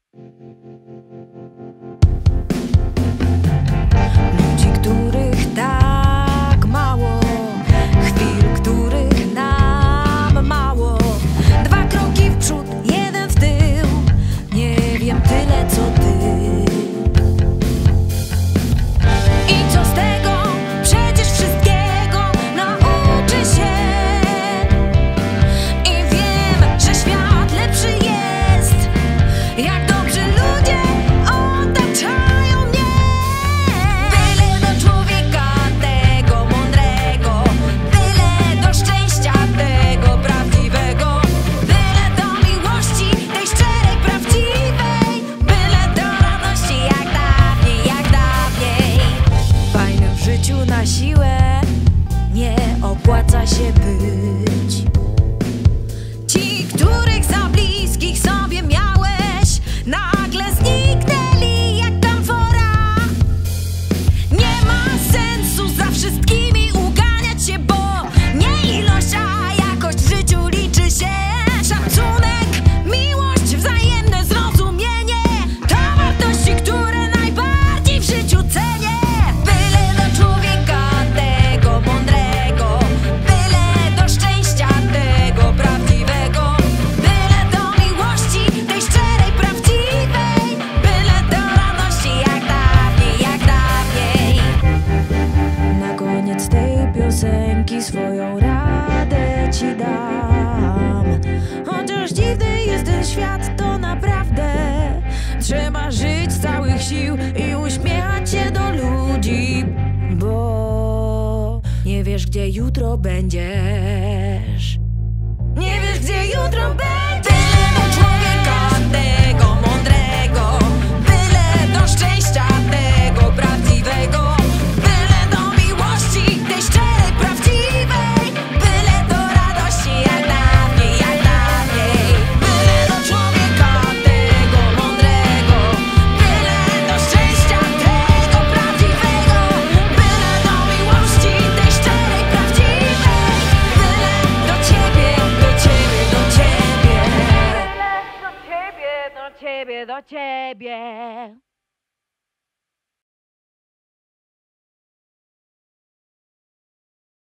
Ludzi, których tak mało, chwil, których nam mało. 2 kroki w przód, 1 w tył. Nie wiem tyle co ty. I co z tego? Przecież wszystkiego nauczy się. I wiem, że świat lepszy jest, jak dobrzy ludzie otaczają mnie. Byle do człowieka tego mądrego, byle do szczęścia tego prawdziwego, byle do miłości tej szczerej, prawdziwej, byle do radości jak dawniej, jak dawniej. Fajnym w życiu na siłę nie opłaca się być. Ci, których za bliskich sobie miałeś, nagle zniknęli jak tamfora. Nie ma sensu za wszystkimi uganiać się, bo nie ilość, a jakość w życiu liczy się. Szacunek, miłość, wzajemne zrozumienie to wartości, które najbardziej w życiu cenię. Byle do człowieka tego mądrego, byle do szczęścia tego prawdziwego, byle do miłości tej szczerej, prawdziwej, byle do radości jak dawniej, jak dawniej. Na koniec tej piosenki swoją radę ci dam. Chociaż dziwny jest ten świat, to naprawdę trzeba żyć z całych sił i uśmiechać się do ludzi, bo nie wiesz, gdzie jutro będziesz. Nie wiesz, gdzie jutro będziesz. Byle do człowieka tego mądrego, byle do szczęścia tego prawdziwego, byle do miłości tej szczerej, prawdziwej, byle do radości jak dawniej, jak dawniej. Byle do człowieka tego mądrego, byle do szczęścia tego prawdziwego, byle do miłości tej szczerej, prawdziwej, byle do ciebie, do ciebie, do ciebie. Byle do ciebie, do ciebie, do ciebie.